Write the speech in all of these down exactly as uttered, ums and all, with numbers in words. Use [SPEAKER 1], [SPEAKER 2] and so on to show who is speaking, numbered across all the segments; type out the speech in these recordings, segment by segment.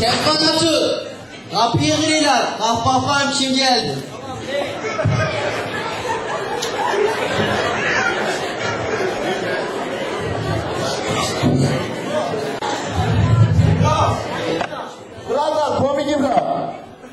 [SPEAKER 1] Kezban Atı, kapıyı kırıyorlar. Kalk bakayım kim geldi.
[SPEAKER 2] Brother, komik İbrahim.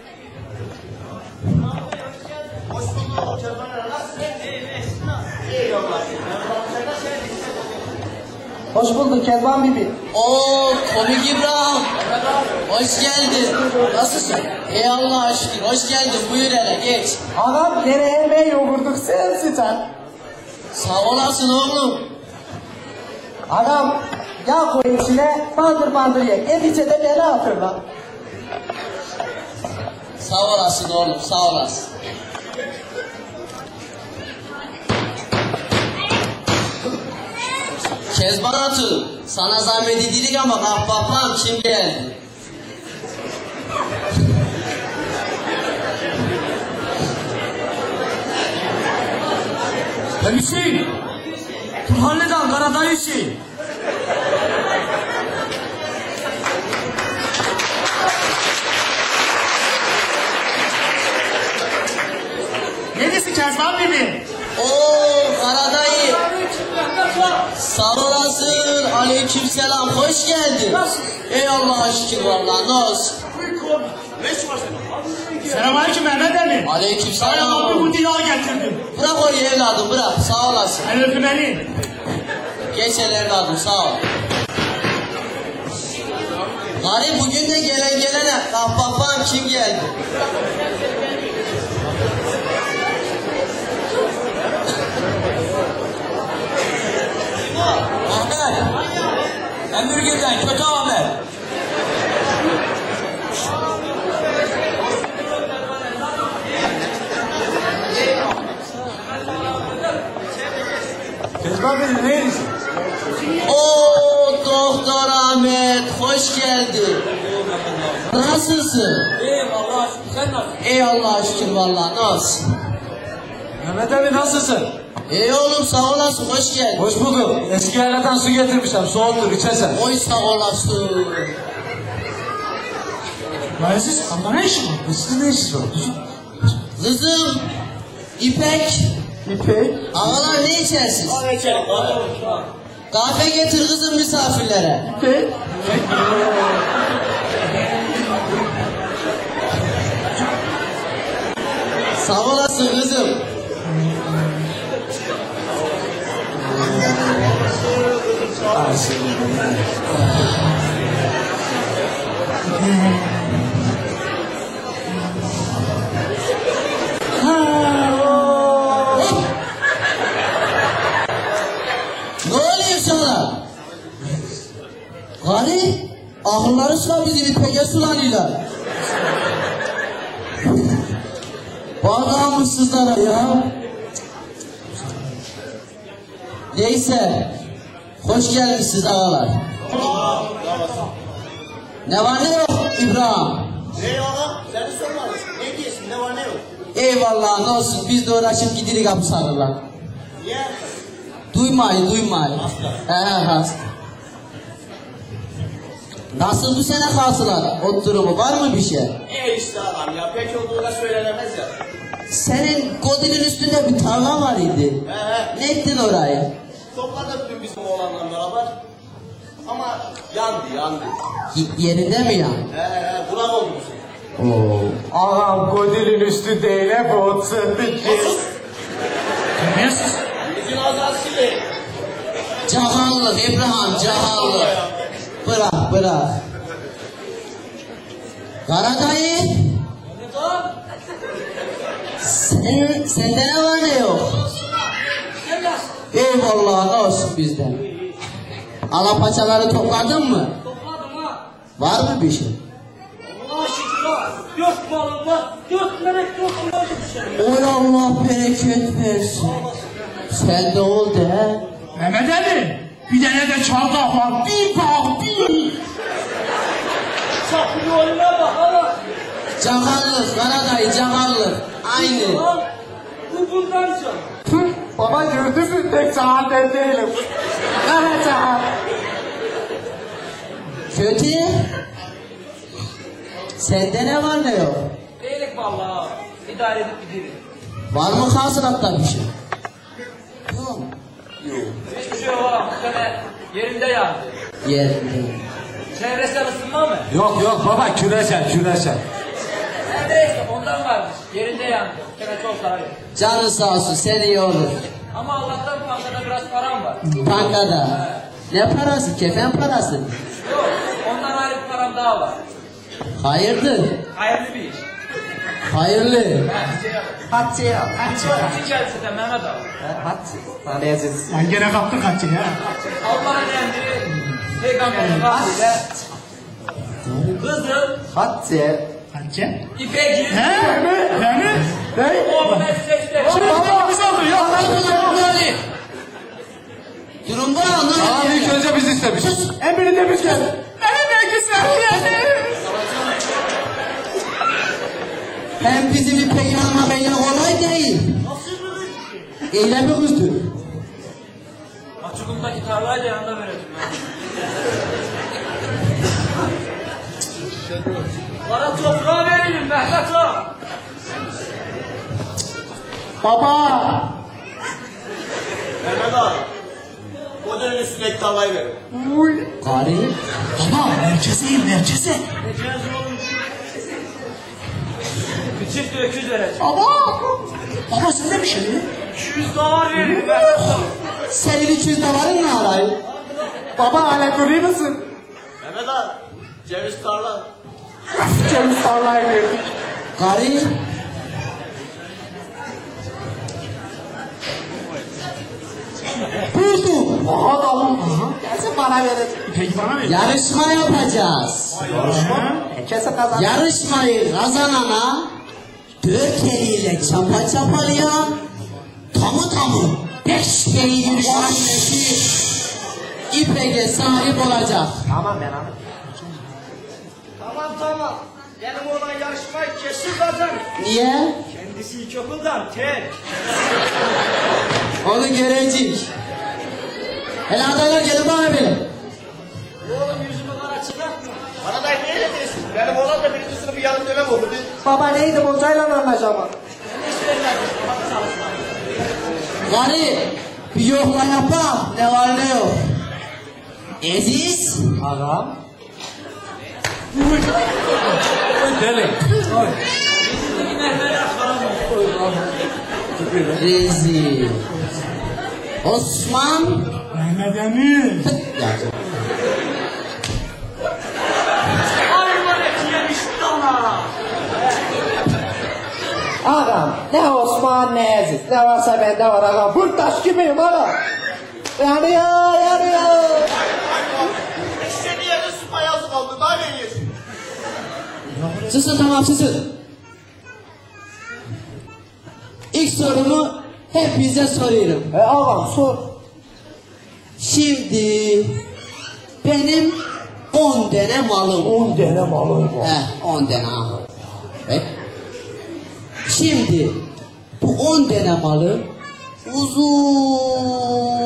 [SPEAKER 2] Hoş bulduk Kezban Bibi.
[SPEAKER 1] Oo, komik İbrahim. Hoş geldin. Nasılsın? Ey Allah'a şükür. Hoş geldin. Buyur hele geç.
[SPEAKER 2] Ağam nereye ne yoğurduk sensin sen.
[SPEAKER 1] Sağ olasın oğlum.
[SPEAKER 2] Ağam yağ koy içine bandır bandır ye. Edice de beni hatırla.
[SPEAKER 1] Sağ olasın oğlum. Sağ olasın. Kezban Atı, sana zahmet edilik ama kalk bakayım kim geldi.
[SPEAKER 3] Ben Hüseyin. Turhanlı'dan Karadağ Hüseyin.
[SPEAKER 2] Ne diyorsun Kezban Bibi?
[SPEAKER 1] Oo Karadayı. Sağ olasın. Aleykümselam. Hoş geldin. Ey Allah'a şükür vallahi. Ne olsun?
[SPEAKER 2] Selamünaleyküm Mehmet Ali.
[SPEAKER 1] Aleykümselam.
[SPEAKER 2] Abi bu dilağı getirdim.
[SPEAKER 1] Bırak orayı evladım bırak. Sağ olasın.
[SPEAKER 2] El öpmeli.
[SPEAKER 1] Geç el evladım sağ ol. Gari bugün de gelen gelene kalk bakayım kim geldi.
[SPEAKER 3] Ahmet. Emirgir'den kötü Ahmet.
[SPEAKER 2] Kezban Bibi neyiz?
[SPEAKER 1] Oo Doktor Ahmet hoş geldin. Nasılsın?
[SPEAKER 3] Eyvallah şükür sen nasılsın?
[SPEAKER 1] Ey Allah'a şükür vallahi ne olsun.
[SPEAKER 3] Mehmet abi nasılsın?
[SPEAKER 1] Ey oğlum sağ olasın hoş geldin.
[SPEAKER 3] Hoş bulduk. Eski yerlerden su getirmişler. Soğuktur içersen.
[SPEAKER 1] Oy sağ olasın.
[SPEAKER 3] Lan siz ama ne işin var? Sizin ne işiniz var?
[SPEAKER 1] Kızım İpek.
[SPEAKER 2] İpek.
[SPEAKER 1] Ağalar ne içersiniz? Kahve getir kızım misafirlere.
[SPEAKER 2] İpek.
[SPEAKER 1] Sağ olasın kızım. Ne oluyor sana? Gari, ahırları sıra bizi İpek'e sulanıyorlar. Bağlamışsızlara ya. Neyse, hoş gelmişsiniz ağalar. Ne var ne yok İbrahim?
[SPEAKER 4] Ne ağa? Seni sormamış. Ne diyorsun? Ne var ne yok?
[SPEAKER 1] Eyvallah ne olsun biz de uğraşıp gidirik kapı sarırlar.
[SPEAKER 4] Niye?
[SPEAKER 1] Duymayın duymayın. He he hasta. Nasıl bu sene hasılar? O durumu var mı bir şey?
[SPEAKER 4] E işte ağam ya. Pek olduğuna söylenemez ya.
[SPEAKER 1] Senin Godin'in üstünde bir tarla var idi.
[SPEAKER 4] He he.
[SPEAKER 1] Ne ettin orayı?
[SPEAKER 4] Topladık dün bizim oğlanla beraber. Ama yandı yandı.
[SPEAKER 1] Y- yerinde mi ya?
[SPEAKER 4] He he. Burak olmuş.
[SPEAKER 1] Oo.
[SPEAKER 2] Ağam Godil'in üstü değil hep o sıddıki.
[SPEAKER 3] Neysiz?
[SPEAKER 4] Yüzün azası değil.
[SPEAKER 1] Cahanlık İbrahim cahanlık. Bırak bırak. Karadayı. Sen, sende ne var ne yok? Eyvallah ne olsun bizden. Alapaçaları topladın mı?
[SPEAKER 5] Topladım ha.
[SPEAKER 1] Var mı bir şey?
[SPEAKER 5] Allah'a şükür ha. Dört balım var. Dört melek dört balım bir şey.
[SPEAKER 1] Oy Allah bereket versin. Sen de ol de.
[SPEAKER 2] Mehmet Ali. Bir tane de çardak var. Bir bak bir.
[SPEAKER 5] Çapın oyuna bak hala.
[SPEAKER 1] Cahanlık, Karadayı cahanlık. Aynı.
[SPEAKER 5] Lan bu bundan can.
[SPEAKER 2] Tüh, baba gördün mü tek saat ben değilim. Evet saat.
[SPEAKER 1] Kötü.
[SPEAKER 2] Sende ne var ne yok?
[SPEAKER 5] İyilik vallahi. İdare edip gidiyoruz.
[SPEAKER 2] Var mı hasılatta bir şey? Yok.
[SPEAKER 5] Hiçbir şey yok oğlum. Bu sene yerinde yandı.
[SPEAKER 2] Yerinde.
[SPEAKER 5] Çevresel ısınma mı?
[SPEAKER 3] Yok yok baba küresel küresel.
[SPEAKER 5] Neredeyse ondan varmış. Yerinde yandı. Bu sene çok zarar etti.
[SPEAKER 2] Canın sağ olsun, sen iyi olur.
[SPEAKER 5] Ama Allah'tan bankada biraz param var.
[SPEAKER 2] Bankada. Ne parası? Kefen parası.
[SPEAKER 5] Yok. Ondan ayrı bir param daha var.
[SPEAKER 2] Hayırdır?
[SPEAKER 5] Hayırlı bir iş.
[SPEAKER 2] Hayırlı.
[SPEAKER 3] Hatice ya Hatice.
[SPEAKER 5] Kim geldi size Mehmet abi?
[SPEAKER 3] Hatice. Sana yazacağız. Sen gene kaptın Hatice ya.
[SPEAKER 5] Allah'ın emri Peygamber'in vaktiyle kızı
[SPEAKER 3] Hatice. Hatice.
[SPEAKER 5] İpek'i
[SPEAKER 3] He mi? Ne mi? Ne?
[SPEAKER 5] oğlum hep seçti.
[SPEAKER 3] Baba biz oldu ya.
[SPEAKER 2] Durum bu anlamadım.
[SPEAKER 3] Abi ilk önce biz istemiş. Emrinde biz geldik. Benim de güzel yani.
[SPEAKER 2] Hem bizim bir peygamber beyle kolay değil. Eyle mi kızdır?
[SPEAKER 5] Açıkımdaki tarlayı da yanında vereceğim ben. Bana toprağı verelim Mehmet ağa.
[SPEAKER 2] Baba.
[SPEAKER 4] Mehmet abi. O dönemin üstündeki tavayı verin.
[SPEAKER 2] Garip.
[SPEAKER 3] Baba merkezeyim merkeze.
[SPEAKER 5] Necez oğlum. Bir çift öküz vereceğim.
[SPEAKER 3] Baba. Baba sende bir şey mi?
[SPEAKER 5] iki yüz dolar verin Mehmet ağa.
[SPEAKER 2] Senin üç yüz doların ne arayı?
[SPEAKER 3] Baba hala görüyor musun?
[SPEAKER 4] Mehmet abi. Ceviz tarla.
[SPEAKER 3] Ceviz tarlayı verdik.
[SPEAKER 2] Garip. Buldum.
[SPEAKER 3] Aha da oğlum. Gelsin bana verin. Peki bana verin.
[SPEAKER 2] Yarışma yapacağız.
[SPEAKER 3] Yarışma. Herkese kazan.
[SPEAKER 2] Yarışmayı kazanana dört eliyle çapa çapalayan tamı tamı beş kelimenin annesi İpek'e sahip olacak.
[SPEAKER 3] Tamam ben abi.
[SPEAKER 5] Tamam tamam. Benim olan yarışmayı kesin kazanır.
[SPEAKER 2] Niye?
[SPEAKER 5] Kendisi ilkokuldan tek.
[SPEAKER 2] Onu görecek. Hele adaylar gelin bana bir.
[SPEAKER 5] Oğlum yüzümü kara çıkartma.
[SPEAKER 4] Bana da niye öyle diyorsun? Benim oğlan da birinci sınıfı yarım dönem oldu.
[SPEAKER 2] Baba neydi hocayla anlaşamam. Gari bir yokla yapa ne var ne yok. Aziz.
[SPEAKER 3] Ağam. Deli.
[SPEAKER 2] Rezil. Osman.
[SPEAKER 3] Mehmet Emin.
[SPEAKER 5] Hayvan eti yemiş dana.
[SPEAKER 2] Ağam ne Osman ne Aziz ne varsa bende var ağam. Burtaş gibiyim ağam. Yanıyor yanıyor.
[SPEAKER 4] Eşeğin yerine su mayası kaldı. Daha ne yiyorsun?
[SPEAKER 2] Susun tamam susun. İlk sorumu hepinize soruyorum. E ağam sor. Şimdi benim on tane malım. On tane malım var. He on tane ağam. Evet. Şimdi bu on tane malı uzun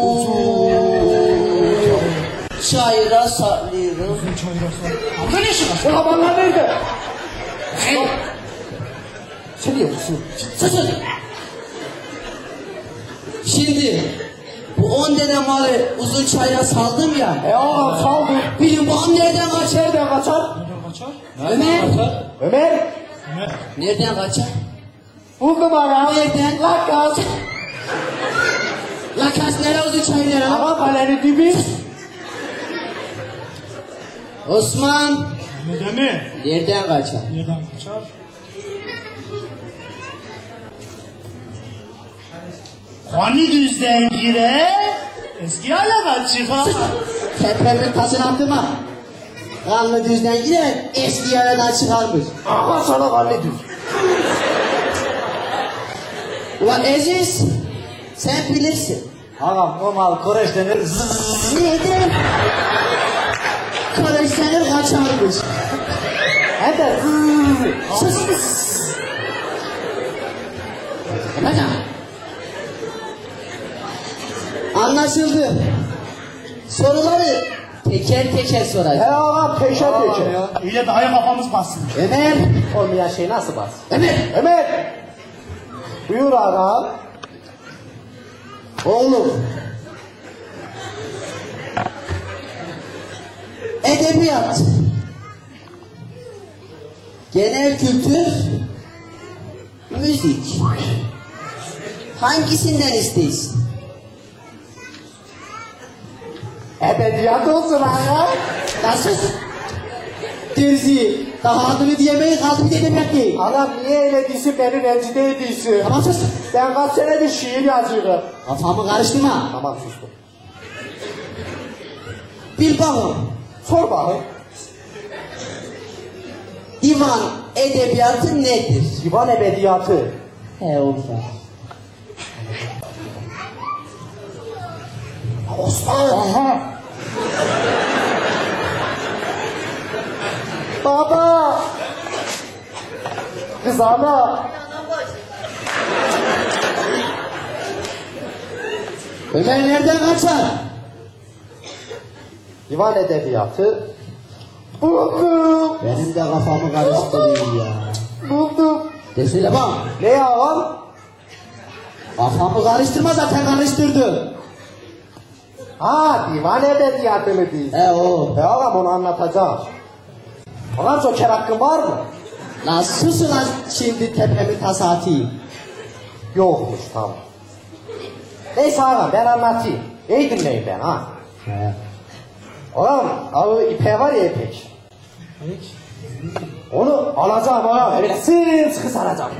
[SPEAKER 2] uzun çayıra saklıyorum.
[SPEAKER 3] Burada ne işin var?
[SPEAKER 2] Bu haberler nerede? Hey! Sen niye musun? Susun! Şimdi bu on tane malı uzun çayıra saldım ya. E ağam saldım. Bilin bağım nereden kaçar? Nereden kaçar?
[SPEAKER 3] Nereden kaçar?
[SPEAKER 2] Ömer! Ömer!
[SPEAKER 3] Ömer.
[SPEAKER 2] Nereden kaçar? Buldum ağam. Nereden? Lakas! Lakas nereye uzun çayıra? Ama kalenin dibi. Osman!
[SPEAKER 3] Mehmet Emin.
[SPEAKER 2] Nereden kaçar?
[SPEAKER 3] Nereden kaçar? Hani düzden gire, eski alama çıkar.
[SPEAKER 2] Tepemin taşını attırma. Kanlı düzden gider, eski yerden çıkarmış. Ama sana kanlı düz. Ulan Aziz, sen bilirsin.
[SPEAKER 3] Ağam normal koreş denir.
[SPEAKER 2] Neden? Koleksiyonel kaçarmış. Hem de sus sus. Hadi. Anlaşıldı. Soruları Teker teker
[SPEAKER 3] He
[SPEAKER 2] soracağım.
[SPEAKER 3] ağam teşer teşer.
[SPEAKER 5] İyi de daha kafamız bassın.
[SPEAKER 2] Ömer.
[SPEAKER 3] Olmayan şey nasıl bas?
[SPEAKER 2] Ömer.
[SPEAKER 3] Ömer. Buyur ağam.
[SPEAKER 2] Oğlum. Edebiyat. Genel kültür. Müzik. Hangisinden isteyiz?
[SPEAKER 3] Ebediyat olsun ağam.
[SPEAKER 2] Nasıl? Terzi. Daha adını diyemeyi kaldı bir de edebiyat değil.
[SPEAKER 3] Ağam niye öyle değilsin beni rencide ediyorsun?
[SPEAKER 2] Tamam sus.
[SPEAKER 3] Ben kaç senedir şiir yazıyorum.
[SPEAKER 2] Kafamı karıştırma.
[SPEAKER 3] Tamam sustum.
[SPEAKER 2] Bir bakın.
[SPEAKER 3] Sor bakayım.
[SPEAKER 2] Divan edebiyatı nedir?
[SPEAKER 3] Divan ebediyatı.
[SPEAKER 2] He olsa.
[SPEAKER 3] Osman. Aha. Baba. Kız ana.
[SPEAKER 2] Ömer nereden kaçar?
[SPEAKER 3] Divan edebiyatı. Buldum.
[SPEAKER 2] Benim de kafamı karıştırıyor ya.
[SPEAKER 3] Buldum.
[SPEAKER 2] Desene bak.
[SPEAKER 3] Ne ağam?
[SPEAKER 2] Kafamı karıştırma zaten karıştırdı.
[SPEAKER 3] Ha divan edebiyatı mı değil?
[SPEAKER 2] He o.
[SPEAKER 3] E ağam onu anlatacağım. Ağam joker hakkın var mı?
[SPEAKER 2] Nasıl lan şimdi tepemi tasa atayım?
[SPEAKER 3] Yokmuş tamam. Neyse ağam ben anlatayım. İyi dinleyin ben ha.
[SPEAKER 2] He.
[SPEAKER 3] Ağam ağı ipe var ya ipek. Onu alacağım ağam. Öyle sıkı saracağım.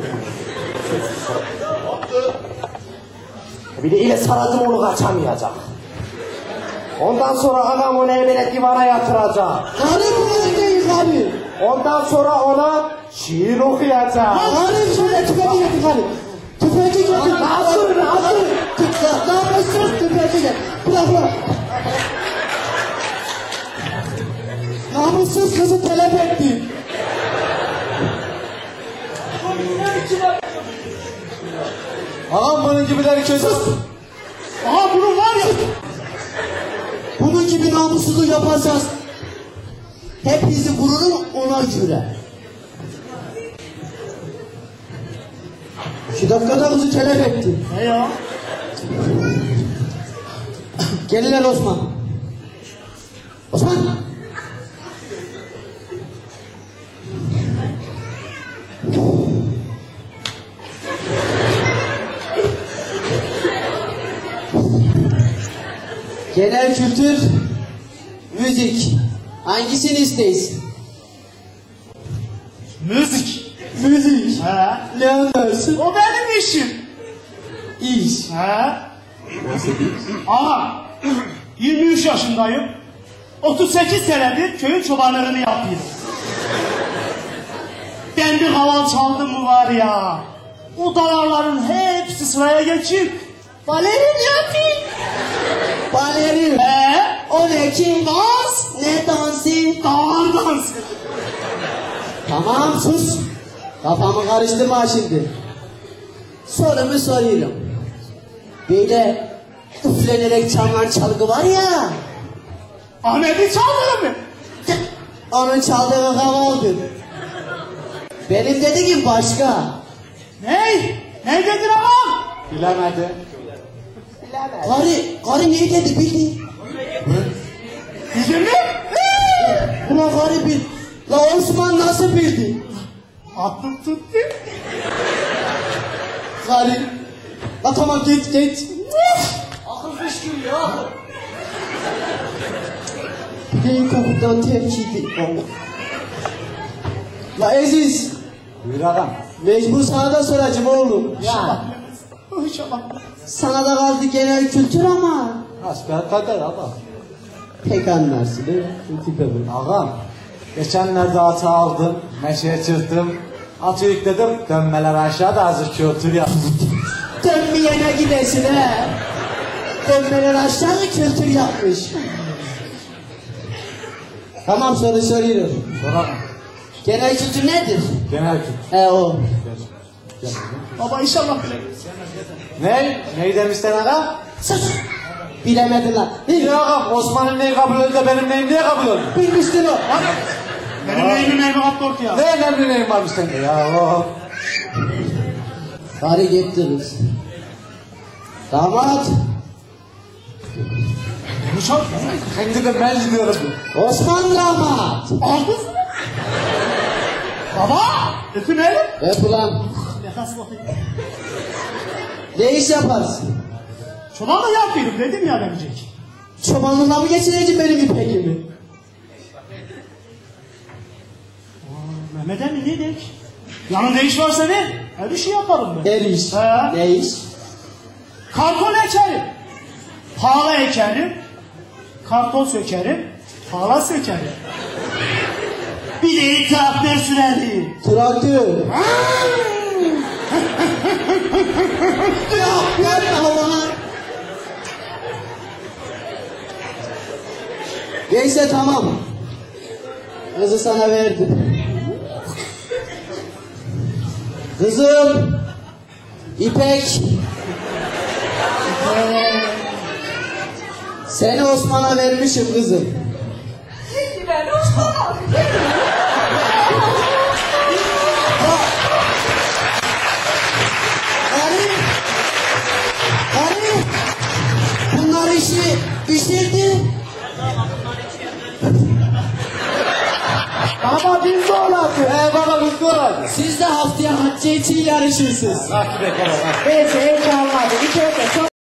[SPEAKER 3] Bir de ile saradım onu kaçamayacak. Ondan sonra ağam onu böyle divana yatıracak.
[SPEAKER 2] Karı bu değil karı.
[SPEAKER 3] Ondan sonra ona şiir okuyacak.
[SPEAKER 2] Karı şöyle tüfeği getir karı. Tüfeği getir.
[SPEAKER 3] Nasıl, nasıl?
[SPEAKER 2] Ne yapıyorsun tüfeği getir. Bırak bırak. Namussuz kızı telef etti.
[SPEAKER 3] Ağam bunun gibileri kesin.
[SPEAKER 2] Aha bunun var ya. Bunun gibi namussuzluğu yaparsanız hepinizi vururum ona göre. İki dakikada kızı telef etti.
[SPEAKER 5] Ne ya?
[SPEAKER 2] Gelirler Osman. Osman. Genel kültür, müzik. Hangisini isteyiz?
[SPEAKER 5] Müzik.
[SPEAKER 2] Müzik.
[SPEAKER 5] He.
[SPEAKER 2] Ne anlarsın?
[SPEAKER 5] O benim işim.
[SPEAKER 2] İş.
[SPEAKER 5] He. Aha. yirmi üç yaşındayım. otuz sekiz senedir köyün çobanlığını yapıyorum. Ben bir kaval çaldım mı var ya. O davarların hepsi sıraya geçip balerin yapayım.
[SPEAKER 2] Balerin.
[SPEAKER 5] He.
[SPEAKER 2] O ne kim dans ne dansı.
[SPEAKER 5] Davar dansı.
[SPEAKER 2] Tamam sus. Kafamı karıştırma şimdi. Sorumu soruyorum. Böyle üflenerek çalınan çalgı var ya.
[SPEAKER 5] Ahmet'in çaldığı mı?
[SPEAKER 2] Onun çaldığı kavaldır. Benim dediğim başka.
[SPEAKER 5] Ney? Ne dedin ağam?
[SPEAKER 3] Bilemedi.
[SPEAKER 2] Karı, karı ne dedi bildi.
[SPEAKER 5] Bildin mi?
[SPEAKER 2] Ulan karı bil. La Osman nasıl bildi?
[SPEAKER 5] Aklım tuttu.
[SPEAKER 2] Karı. La tamam git git.
[SPEAKER 5] Akıl fışkırıyor ya.
[SPEAKER 2] Benim kapıdan tepkiydi. La Aziz.
[SPEAKER 3] Buyur ağam.
[SPEAKER 2] Mecbur sana da soracağım oğlum.
[SPEAKER 3] Ya.
[SPEAKER 5] İnşallah.
[SPEAKER 2] Sana da kaldı genel kültür ama.
[SPEAKER 3] Hasbelkader ağam.
[SPEAKER 2] Pek anlarsın değil mi? Bu tipe bak.
[SPEAKER 3] Ağam. Geçenlerde atı aldım. Meşeye çıktım. Atı yükledim. Dönmeler aşağıda azıcık kültür yaptım.
[SPEAKER 2] Dönmeyene gidesin he. Dönmeler aşağı kültür yapmış. Tamam soru soruyorum.
[SPEAKER 3] Sonra
[SPEAKER 2] Genel kültür nedir?
[SPEAKER 3] genel kültür.
[SPEAKER 2] He o.
[SPEAKER 5] Baba inşallah bile.
[SPEAKER 3] Ne? Neyi demiştin ağam?
[SPEAKER 2] Sus. Bilemedin lan.
[SPEAKER 3] Ya ağam Osman'ın neyi kabul oldu da benim neyim niye kabul oldu?
[SPEAKER 2] Bilmiştin o.
[SPEAKER 5] Benim neyimin evi kaptort ya.
[SPEAKER 3] Ne önemli neyim varmış sende ya o.
[SPEAKER 2] Karı gittiniz. Damat.
[SPEAKER 5] Nişan.
[SPEAKER 3] Şimdi de ben gidiyorum.
[SPEAKER 2] Osman damat.
[SPEAKER 5] Aldız mı? Baba. Öpün eli.
[SPEAKER 2] Öp ulan.
[SPEAKER 5] Nefes bakayım.
[SPEAKER 2] Ne iş yaparsın?
[SPEAKER 5] Çoban da yapıyorum dedim ya demeyecek.
[SPEAKER 2] Çobanlığına mı geçireceksin benim ipekimi?
[SPEAKER 5] Mehmet emmi ne dedik? Yanında iş varsa ne? Her bir şey yaparım ben.
[SPEAKER 2] Her iş.
[SPEAKER 5] He.
[SPEAKER 2] Ne iş?
[SPEAKER 5] Karton ekerim. Pala ekerim. Karton sökerim. Pala sökerim. Bir de traktör sürerim.
[SPEAKER 2] Traktör. Yok yapma ulan. Neyse tamam. Kızı sana verdim. Kızım. İpek. Seni Osman'a vermişim kızım.
[SPEAKER 6] Ben Osman'a.
[SPEAKER 2] Karı. Karı. Bunlar işi pişirdi.
[SPEAKER 3] Ama biz de olalım. He baba biz de olalım.
[SPEAKER 2] Siz de haftaya hacca için yarışırsınız.
[SPEAKER 3] Takip et baba.
[SPEAKER 2] Ben zevk almadım. İçeride çok